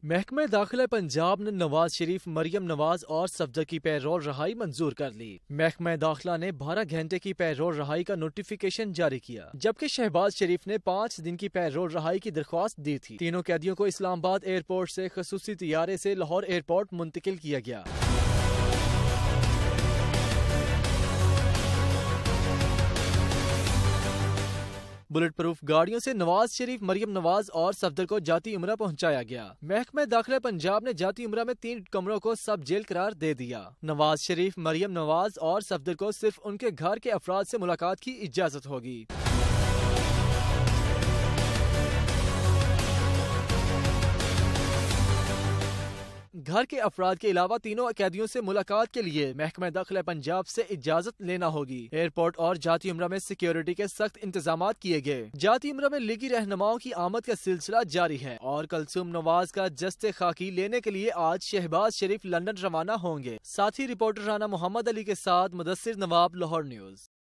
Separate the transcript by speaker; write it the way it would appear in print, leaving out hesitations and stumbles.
Speaker 1: محکمہ داخلہ پنجاب نے نواز شریف، مریم نواز اور صفدر کی پیرول رہائی منظور کر لی۔ محکمہ داخلہ نے 12 گھنٹے کی پیرول رہائی کا نوٹیفیکیشن جاری کیا، جبکہ شہباز شریف نے 5 دن کی پیرول رہائی کی درخواست دی تھی۔ تینوں قیدیوں کو اسلام آباد ایئرپورٹ سے خصوصی طیارے سے لاہور ایئرپورٹ منتقل کیا گیا۔ بلٹ پروف گاڑیوں سے نواز شریف، مریم نواز اور صفدر کو جاتی عمرہ پہنچایا گیا۔ محکمہ داخلہ پنجاب نے جاتی عمرہ میں 3 کمروں کو سب جیل قرار دے دیا۔ نواز شریف، مریم نواز اور صفدر کو صرف ان کے گھر کے افراد سے ملاقات کی اجازت ہوگی۔ گھر کے افراد کے علاوہ تینوں قیدیوں سے ملاقات کے لیے محکمہ داخلہ پنجاب سے اجازت لینا ہوگی۔ ایئرپورٹ اور جاتی عمرہ میں سیکیورٹی کے سخت انتظامات کیے گئے۔ جاتی عمرہ میں لیگی رہنماؤں کی آمد کا سلسلہ جاری ہے اور کلثوم نواز کا جست خاکی لینے کے لیے آج شہباز شریف لندن روانہ ہوں گے۔ ساتھی رپورٹر رانا محمد علی کے ساتھ مدثر نواب، لاہور نیوز۔